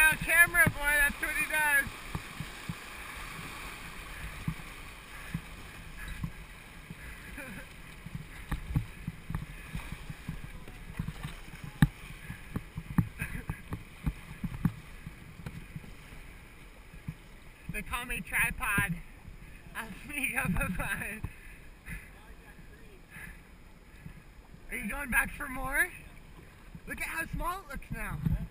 on camera, boy. That's what he does. They call me Tripod. I'll sneak up behind. Are you going back for more? Look at how small it looks now.